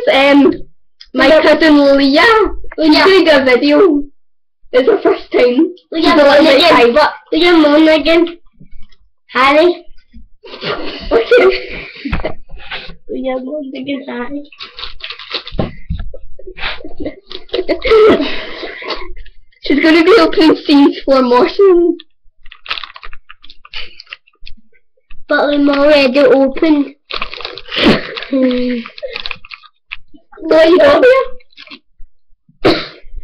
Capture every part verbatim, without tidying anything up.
um, my Leah. cousin Leah is Leah. doing a video. It's her first time. Leah, She's a little bit Leah. shy, but Leah, Moon again. Harry. okay. Leah, Moon again, Harry. She's going to be opening seeds for more soon. But I'm already open. hmm. What you got here?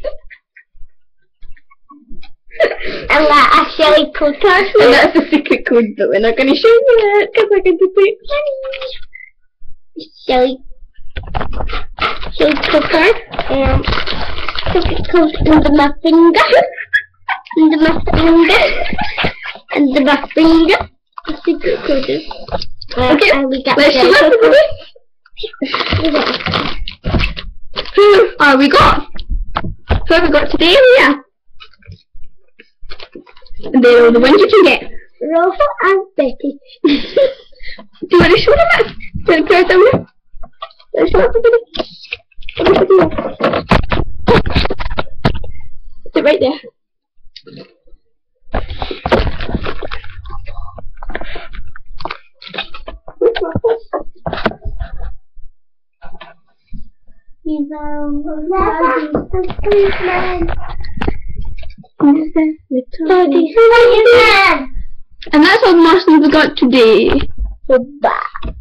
And that actually cooker. And that's the secret code, but we're not going to show you that because we're going to take money. Silly. Silly cooker. And cookie coat under my finger. Under my finger. Under my finger. The secret cooker. Okay, and we got let's the show everybody. Who are we got? Who have we got today, Leah? They're all the ones you can get. Rosa and Betty. Do you want to show them it? Do you want to put it down there? Let's show everybody. Everybody. Put it right there. He's um, the policeman. And that's all the marshmallows we got today. Goodbye.